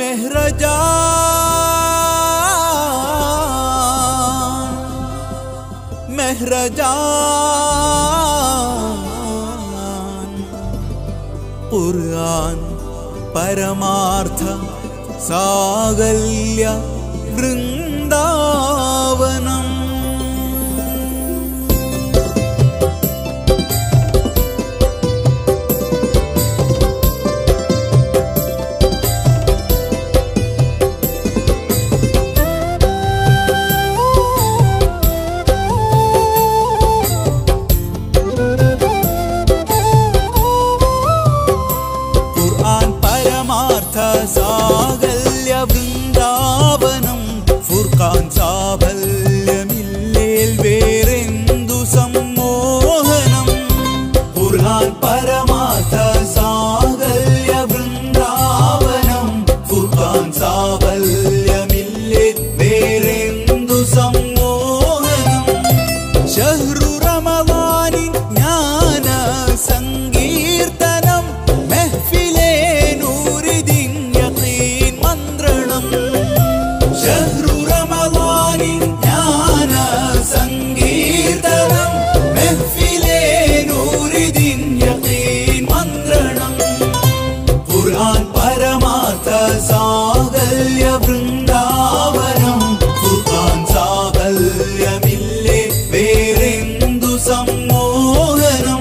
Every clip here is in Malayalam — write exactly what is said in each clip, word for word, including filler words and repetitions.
മെഹ്റജാൻ മെഹ്റജാൻ ഖുർആൻ പരമാർത്ഥ സാകല്യ വൃന്ദാവനം. സാകല്യ വൃന്ദാവനം ഫുർഖാൻ സാഫല്യമില്ലേൽ വേറെന്തു സമ്മോഹനം. ഖുർആൻ പരമാർത്ഥ സാകല്യ വൃന്ദാവനം ഫുർഖാൻ സാഫല്യമില്ലേൽ വേറെന്തു സമ്മോഹനം. ശഹ്റു റമളാനിൻ ജ്ഞാന സങ്കീർത്തനം മെഹ്ഫിലേ ശഹ്റു റമളാനിൻ ജ്ഞാന സങ്കീർത്തനം മെഹ്ഫിലേ നൂറിദിൻ യഖീൻ മന്ത്രണം. ഖുർആൻ പരമാർത്ഥ സാകല്യ വൃന്ദാവനം ഫുർഖാൻ സാകല്യമില്ലേ വേറെന്തു സമ്മോഹനം.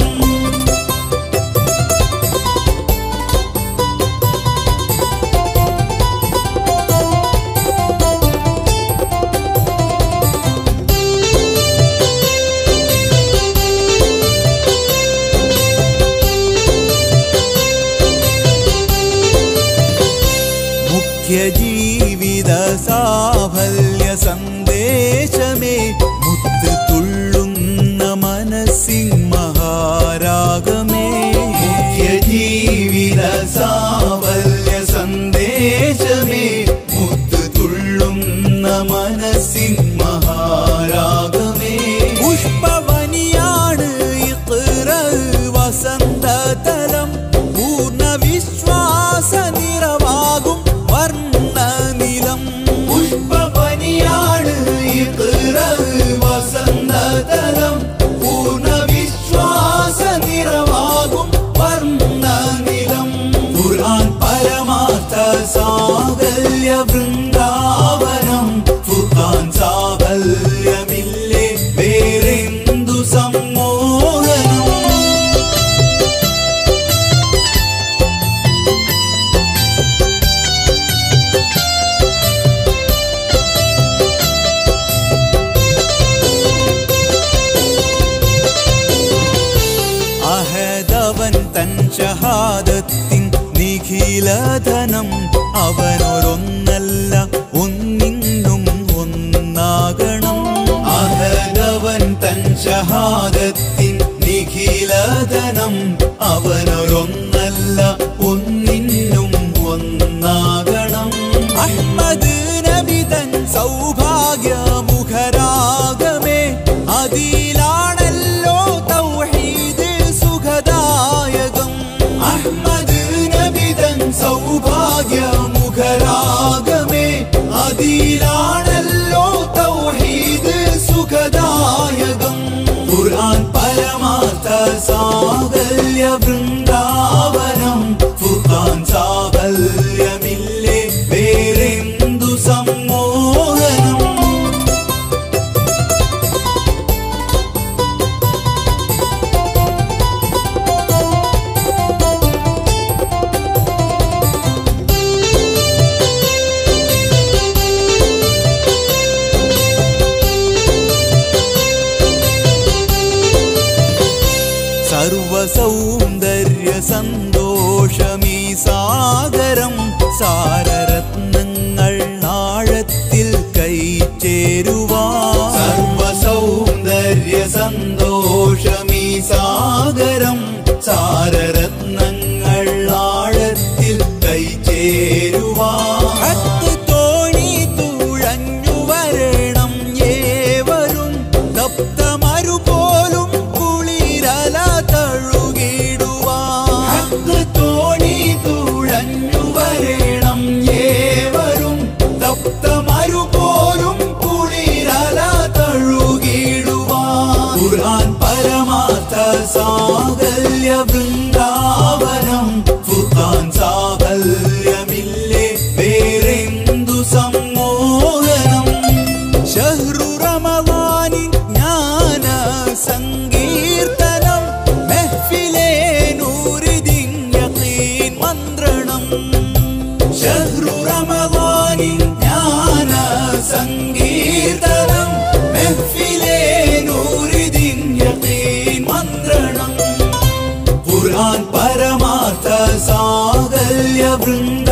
ജീവിത സാഫല്യ സന്ദേശമേ മുത്ത് തുള്ളുന്ന മനസ്സിൻ മഹാരാഗമേ. ജീവിത സാഫല്യ സന്ദേശമേ മുത്ത് തുള്ളുന്ന മനസ്സിൻ മഹാരാഗമേ. പുഷ്പവനിയാണ് ഇഖ്റ വസന്തതലം പൂർണ്ണ വിശ്വാസ നിറവാകും വർണ്ണനിലം. പുഷ്പവനിയാണ് ഇഖ്റ വസന്തതലം പൂർണ്ണ വിശ്വാസ നിറവാകും വർണ്ണനിലം. ഖുർആൻ പരമാർത്ഥ സാകല്യ വൃന്ദാവനം ഫുർഖാൻ സാകല്യമില്ലേ വേറെന്തു സമ്മോഹനം. അഹദവൻ തൻ ഷഹാദത്തിൻ നിഖിലധനം അവനൊരൊന്നല്ല ഒന്നിന്നും ഒന്നാകണം. അഹദവൻ തൻ ഷഹാദത്തിൻ നിഖിലധനം അവനൊരൊന്നല്ല ഒന്നിന്നും ഒന്നാകണം. അഹ്മദ് നബി തൻ സൗഭാഗ്യ മുഖരാഗമേ അതിലാണല്ലോ തൗഹീദ് സുഖദായകം. അഹ്മദ് നബി തൻ സൗഭാഗ്യ മുഖരാഗമേ അതിലാണല്ലോ തൗഹീദ് സുഖദായകം. ഖുർആൻ പരമാർത്ഥ സാകല്യ വൃന്ദാവനം ഫുർഖാൻ സാകല്യമില്ലേ വേറെന്തു സമ്മോഹനം. സർവസൗന്ദര്യ സന്തോഷമീ സാഗരം സാരരത്നങ്ങൾ ആഴത്തിൽ കൈചേരുവാൻ. സർവസൗന്ദര്യ സന്തോഷമീ സാഗരം സാരരത്നങ്ങൾ ആഴത്തിൽ കൈചേരുവാൻ. ഹത്ത് തോണി തുഴഞ്ഞു വരണം ഏവരും തപ്തമരു പോലും കുളിരല തഴുകിടുവാൻ. ഹത്ത് തോണി തുഴഞ്ഞു വരണം ഏവരും പരമാർത്ഥ സാകല്യ വൃന്ദ